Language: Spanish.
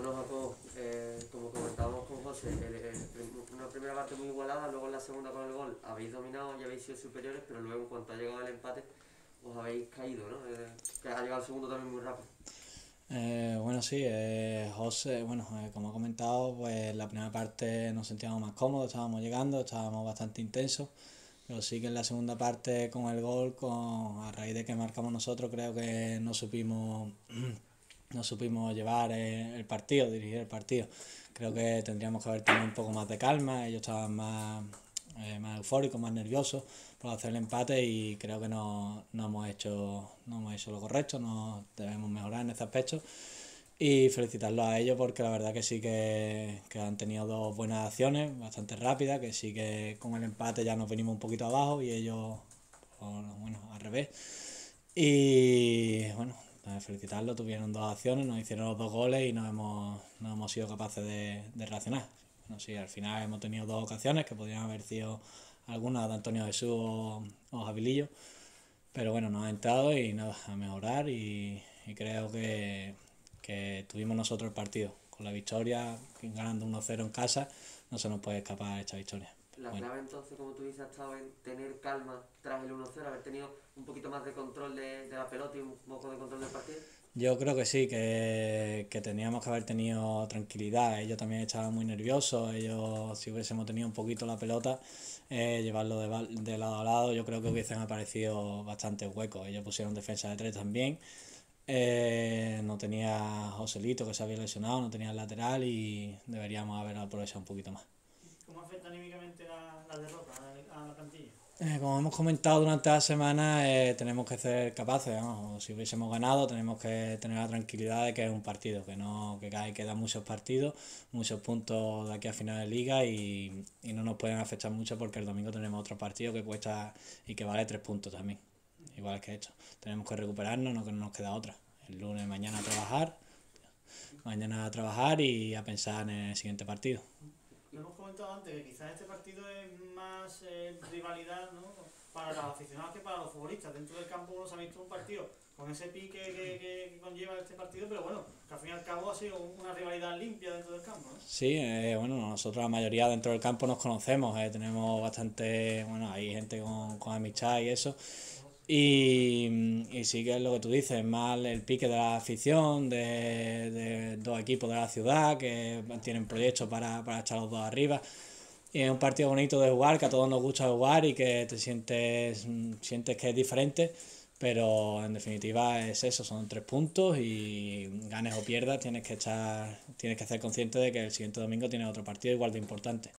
Bueno, Jacob, como comentábamos con José, una primera parte muy igualada, luego en la segunda con el gol habéis dominado y habéis sido superiores, pero luego en cuanto ha llegado el empate os habéis caído, ¿no? Que ha llegado el segundo también muy rápido. Bueno, sí, José, bueno, como ha comentado, pues la primera parte nos sentíamos más cómodos, estábamos llegando, estábamos bastante intensos, pero sí que en la segunda parte con el gol, a raíz de que marcamos nosotros, creo que no supimos llevar el partido, dirigir el partido. Creo que tendríamos que haber tenido un poco más de calma, ellos estaban más eufóricos, más nerviosos por hacer el empate y creo que no hemos hecho lo correcto, nos debemos mejorar en ese aspecto y felicitarlos a ellos porque la verdad que sí que han tenido dos buenas acciones, bastante rápidas, que sí que con el empate ya nos venimos un poquito abajo y ellos, pues, bueno, al revés. Y bueno, felicitarlos, tuvieron dos acciones, nos hicieron los dos goles y no hemos sido capaces de reaccionar. No sé, al final hemos tenido dos ocasiones que podrían haber sido algunas de Antonio Jesús o Jabilillo, pero bueno, nos ha entrado y nada, a mejorar y creo que tuvimos nosotros el partido. Con la victoria, ganando 1-0 en casa, no se nos puede escapar esta victoria. La Bueno, clave entonces, como tú dices, ha estado en tener calma tras el 1-0, haber tenido un poquito más de control de la pelota y un poco de control del partido. yo creo que sí, que teníamos que haber tenido tranquilidad. Ellos también estaban muy nerviosos. Ellos, si hubiésemos tenido un poquito la pelota, llevarlo de lado a lado, yo creo que hubiesen aparecido bastantes huecos. Ellos pusieron defensa de tres también. No tenía Joselito, que se había lesionado, no tenía el lateral y deberíamos haber aprovechado un poquito más. ¿Cómo afecta anímicamente la derrota a la plantilla? Como hemos comentado durante la semana, tenemos que ser capaces, ¿no? Si hubiésemos ganado, tenemos que tener la tranquilidad de que es un partido, que no que hay que dar muchos partidos, muchos puntos de aquí a final de liga y no nos pueden afectar mucho porque el domingo tenemos otro partido que cuesta y que vale 3 puntos también, igual que esto. Tenemos que recuperarnos, no que no nos queda otra. El lunes, mañana a trabajar y a pensar en el siguiente partido. Lo hemos comentado antes, que quizás este partido es más rivalidad, ¿no?, para los aficionados que para los futbolistas. Dentro del campo uno se ha visto un partido con ese pique que conlleva este partido, pero bueno, que al fin y al cabo ha sido una rivalidad limpia dentro del campo, ¿no? Sí, bueno, nosotros la mayoría dentro del campo nos conocemos, tenemos bastante, bueno, hay gente con amistad y eso. Y sí que es lo que tú dices, más el pique de la afición, de dos equipos de la ciudad que tienen proyectos para echar los dos arriba. Y es un partido bonito de jugar, que a todos nos gusta jugar y que te sientes que es diferente, pero en definitiva es eso, son 3 puntos y ganes o pierdas tienes que ser consciente de que el siguiente domingo tienes otro partido igual de importante.